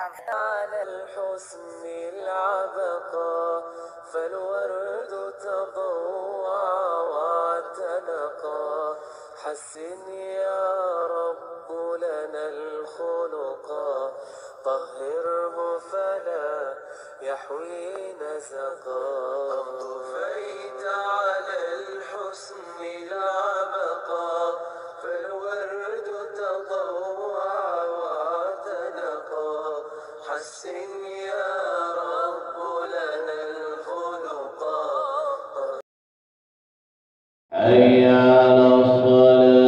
على الحسن العبقى فالورد تضوع واعتنقا حسن يا رب لنا الخلقا طهره فلا يحوي نزقا طفيت على الحسن العبقى فالورد تضوع واعتنقا حسن يا رب لنا الخلقا حي على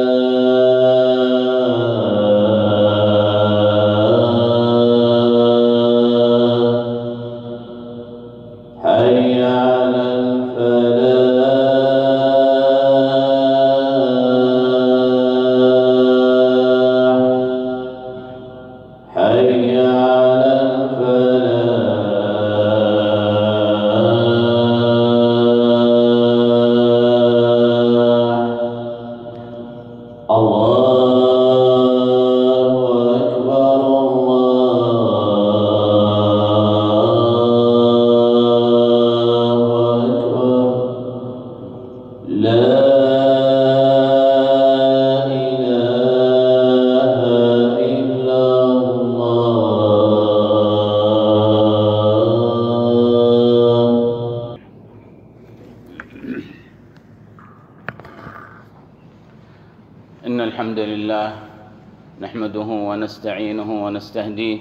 الصلاة حي على الفلاح حي على الفلاح الله أكبر الله أكبر لا إله إلا الله. إن الحمد لله نحمده ونستعينه ونستهديه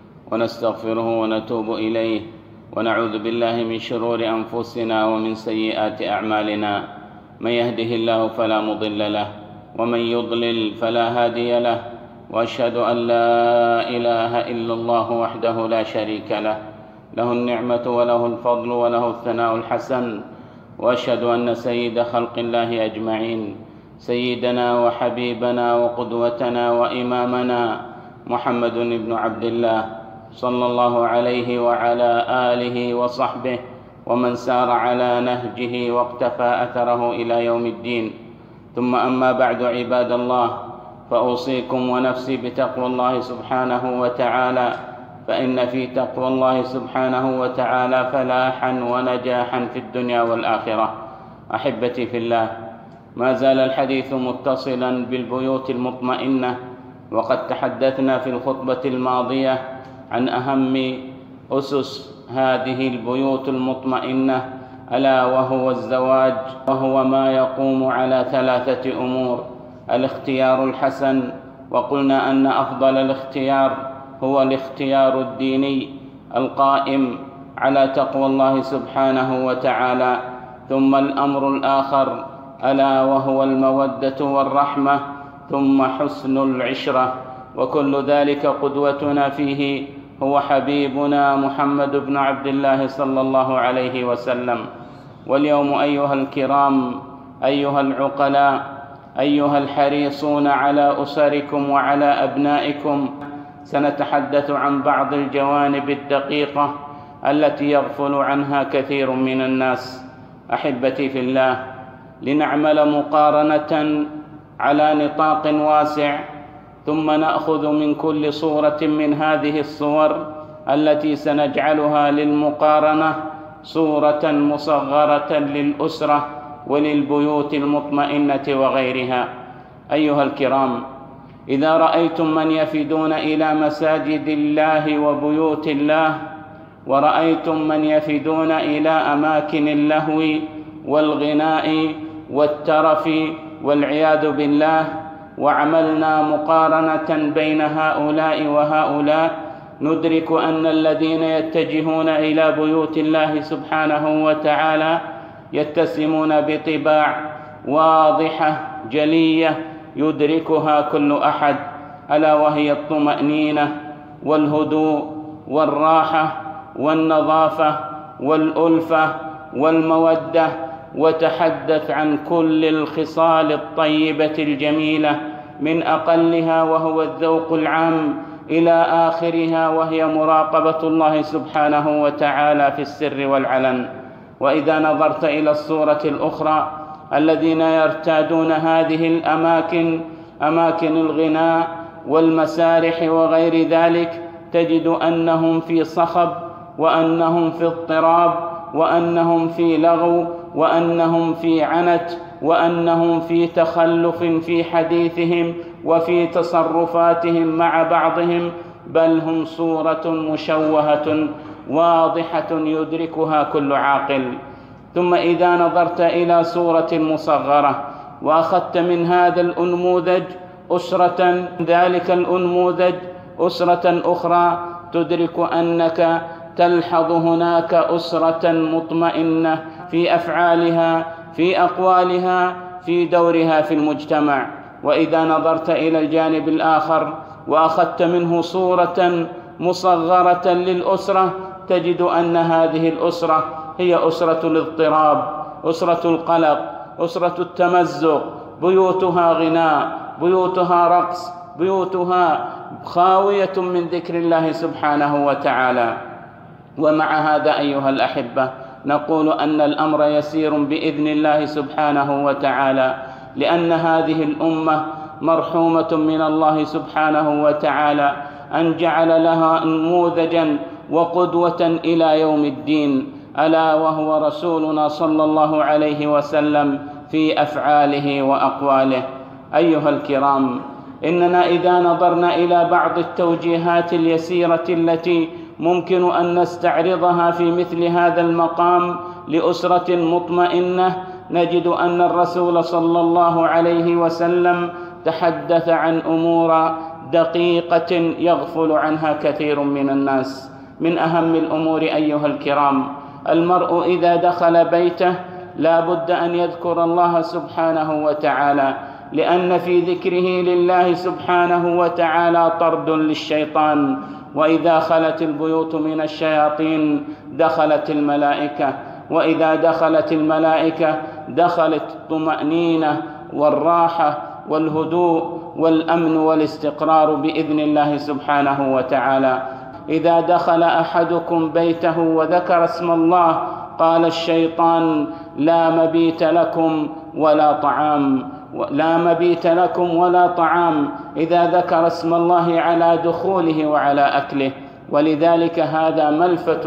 ونستغفره ونتوب إليه ونعوذ بالله من شرور أنفسنا ومن سيئات أعمالنا من يهده الله فلا مضل له ومن يضلل فلا هادي له وأشهد أن لا إله إلا الله وحده لا شريك له له النعمة وله الفضل وله الثناء الحسن وأشهد أن سيد خلق الله أجمعين سيدنا وحبيبنا وقدوتنا وإمامنا محمد بن عبد الله صلى الله عليه وعلى آله وصحبه ومن سار على نهجه واقتفى أثره إلى يوم الدين. ثم أما بعد عباد الله، فأوصيكم ونفسي بتقوى الله سبحانه وتعالى، فإن في تقوى الله سبحانه وتعالى فلاحا ونجاحا في الدنيا والآخرة. أحبتي في الله، ما زال الحديث متصلا بالبيوت المطمئنة، وقد تحدثنا في الخطبة الماضية عن أهم أسس هذه البيوت المطمئنة، ألا وهو الزواج، وهو ما يقوم على 3 أمور: الاختيار الحسن، وقلنا أن أفضل الاختيار هو الاختيار الديني القائم على تقوى الله سبحانه وتعالى، ثم الأمر الآخر ألا وهو المودة والرحمة، ثم حسن العشرة، وكل ذلك قدوتنا فيه هو حبيبنا محمد بن عبد الله صلى الله عليه وسلم. واليوم أيها الكرام، أيها العقلاء، أيها الحريصون على أسركم وعلى أبنائكم، سنتحدث عن بعض الجوانب الدقيقة التي يغفل عنها كثير من الناس. أحبتي في الله، لنعمل مقارنة على نطاق واسع، ثم نأخذ من كل صورة من هذه الصور التي سنجعلها للمقارنة صورة مصغرة للأسرة وللبيوت المطمئنة وغيرها. أيها الكرام، إذا رأيتم من يفدون إلى مساجد الله وبيوت الله، ورأيتم من يفدون إلى أماكن اللهو والغناء والترف والعياذ بالله، وعملنا مقارنة بين هؤلاء وهؤلاء، ندرك أن الذين يتجهون إلى بيوت الله سبحانه وتعالى يتسمون بطباع واضحة جلية يدركها كل أحد، ألا وهي الطمأنينة والهدوء والراحة والنظافة والألفة والمودة، وتحدث عن كل الخصال الطيبة الجميلة، من أقلها وهو الذوق العام إلى آخرها وهي مراقبة الله سبحانه وتعالى في السر والعلن. وإذا نظرت إلى الصورة الأخرى، الذين يرتادون هذه الأماكن، أماكن الغناء والمسارح وغير ذلك، تجد أنهم في صخب، وأنهم في اضطراب، وأنهم في لغو، وأنهم في عنت، وأنهم في تخلف في حديثهم وفي تصرفاتهم مع بعضهم، بل هم صورة مشوهة واضحة يدركها كل عاقل. ثم إذا نظرت إلى صورة مصغرة وأخذت من هذا الأنموذج أسرة، ذلك الأنموذج أسرة أخرى، تدرك أنك تلحظ هناك أسرة مطمئنة في أفعالها، في أقوالها، في دورها في المجتمع. وإذا نظرت إلى الجانب الآخر وأخذت منه صورة مصغرة للأسرة، تجد أن هذه الأسرة هي أسرة الاضطراب، أسرة القلق، أسرة التمزق، بيوتها غناء، بيوتها رقص، بيوتها خاوية من ذكر الله سبحانه وتعالى. ومع هذا أيها الأحبة، نقول أن الأمر يسير بإذن الله سبحانه وتعالى، لأن هذه الأمة مرحومة من الله سبحانه وتعالى أن جعل لها نموذجا وقدوة إلى يوم الدين، ألا وهو رسولنا صلى الله عليه وسلم في أفعاله وأقواله. أيها الكرام، إننا إذا نظرنا إلى بعض التوجيهات اليسيرة التي ممكن أن نستعرضها في مثل هذا المقام لأسرة مطمئنة، نجد أن الرسول صلى الله عليه وسلم تحدث عن أمور دقيقة يغفل عنها كثير من الناس. من أهم الأمور أيها الكرام، المرء إذا دخل بيته لا بد أن يذكر الله سبحانه وتعالى، لأن في ذكره لله سبحانه وتعالى طرد للشيطان. وإذا خلت البيوت من الشياطين دخلت الملائكة، وإذا دخلت الملائكة دخلت الطمأنينة والراحة والهدوء والأمن والاستقرار بإذن الله سبحانه وتعالى. إذا دخل أحدكم بيته وذكر اسم الله قال الشيطان: لا مبيت لكم ولا طعام، لا مبيت لكم ولا طعام، إذا ذكر اسم الله على دخوله وعلى أكله. ولذلك هذا ملفت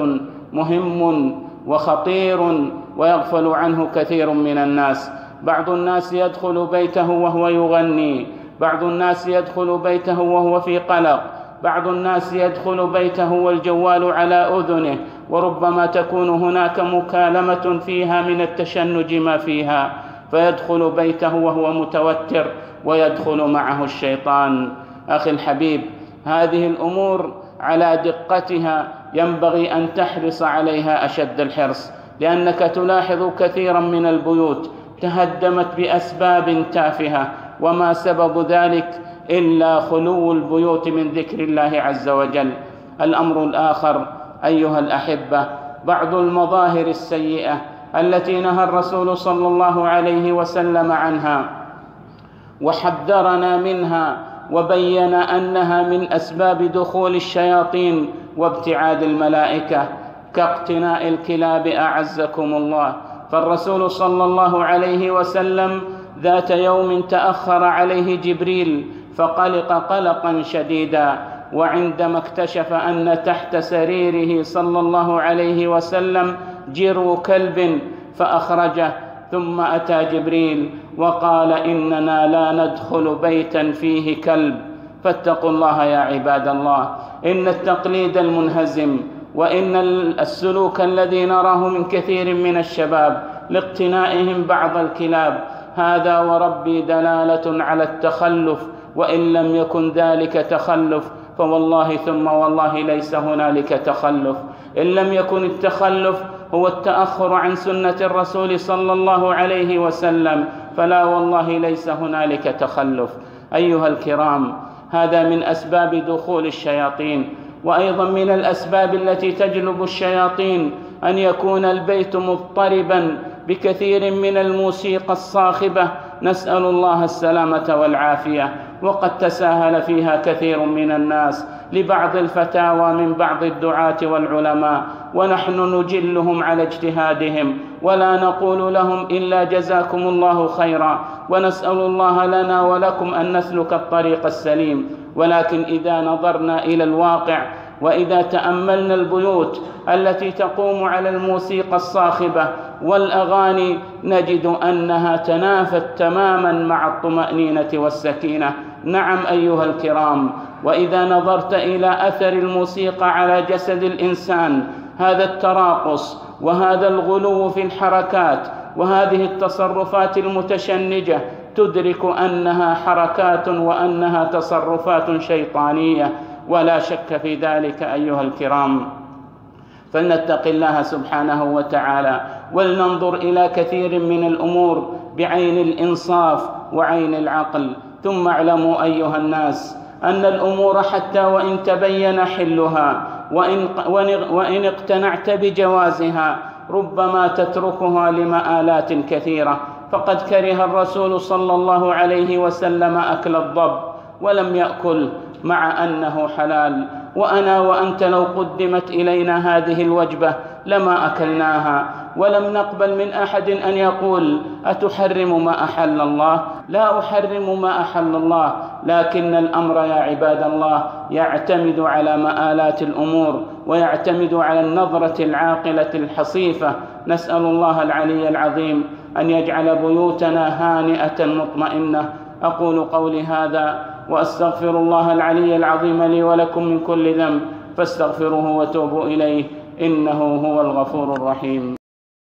مهم وخطير ويغفل عنه كثير من الناس. بعض الناس يدخل بيته وهو يغني، بعض الناس يدخل بيته وهو في قلق، بعض الناس يدخل بيته والجوال على أذنه، وربما تكون هناك مكالمة فيها من التشنج ما فيها، فيدخل بيته وهو متوتر ويدخل معه الشيطان. أخي الحبيب، هذه الأمور على دقتها ينبغي أن تحرص عليها أشد الحرص، لأنك تلاحظ كثيرا من البيوت تهدمت بأسباب تافهة، وما سبب ذلك إلا خلو البيوت من ذكر الله عز وجل. الأمر الآخر أيها الأحبة، بعض المظاهر السيئة التي نهى الرسول صلى الله عليه وسلم عنها وحذرنا منها وبين أنها من أسباب دخول الشياطين وابتعاد الملائكة، كاقتناء الكلاب أعزكم الله. فالرسول صلى الله عليه وسلم ذات يوم تأخر عليه جبريل فقلق قلقا شديدا، وعندما اكتشف أن تحت سريره صلى الله عليه وسلم جرو كلب فأخرجه، ثم أتى جبريل وقال: إننا لا ندخل بيتا فيه كلب. فاتقوا الله يا عباد الله، إن التقليد المنهزم وإن السلوك الذي نراه من كثير من الشباب لاقتنائهم بعض الكلاب هذا وربي دلالة على التخلف، وإن لم يكن ذلك تخلف فوالله ثم والله ليس هنالك تخلف. إن لم يكن التخلف هو التأخر عن سنة الرسول صلى الله عليه وسلم فلا والله ليس هنالك تخلف. أيها الكرام، هذا من أسباب دخول الشياطين. وأيضا من الأسباب التي تجلب الشياطين أن يكون البيت مضطربا بكثير من الموسيقى الصاخبة، نسأل الله السلامة والعافية، وقد تساهل فيها كثير من الناس لبعض الفتاوى من بعض الدعاة والعلماء، ونحن نجلهم على اجتهادهم ولا نقول لهم إلا جزاكم الله خيرا، ونسأل الله لنا ولكم أن نسلك الطريق السليم. ولكن إذا نظرنا إلى الواقع وإذا تأملنا البيوت التي تقوم على الموسيقى الصاخبة والأغاني نجد أنها تنافت تماما مع الطمأنينة والسكينة. نعم أيها الكرام، وإذا نظرت إلى أثر الموسيقى على جسد الإنسان، هذا التراقص وهذا الغلو في الحركات وهذه التصرفات المتشنجة تدرك أنها حركات وأنها تصرفات شيطانية، ولا شك في ذلك أيها الكرام. فلنتق الله سبحانه وتعالى ولننظر إلى كثير من الأمور بعين الإنصاف وعين العقل. ثم اعلموا أيها الناس أن الأمور حتى وإن تبين حلها وإن اقتنعت بجوازها ربما تتركها لمآلات كثيرة. فقد كره الرسول صلى الله عليه وسلم أكل الضب ولم يأكل مع أنه حلال، وأنا وأنت لو قدمت إلينا هذه الوجبة لما أكلناها، ولم نقبل من أحد أن يقول أتحرم ما أحل الله؟ لا أحرم ما أحل الله، لكن الأمر يا عباد الله يعتمد على مآلات الأمور ويعتمد على النظرة العاقلة الحصيفة. نسأل الله العلي العظيم أن يجعل بيوتنا هانئة مطمئنة. أقول قولي هذا وأستغفر الله العلي العظيم لي ولكم من كل ذنب، فاستغفروه وتوبوا إليه إنه هو الغفور الرحيم.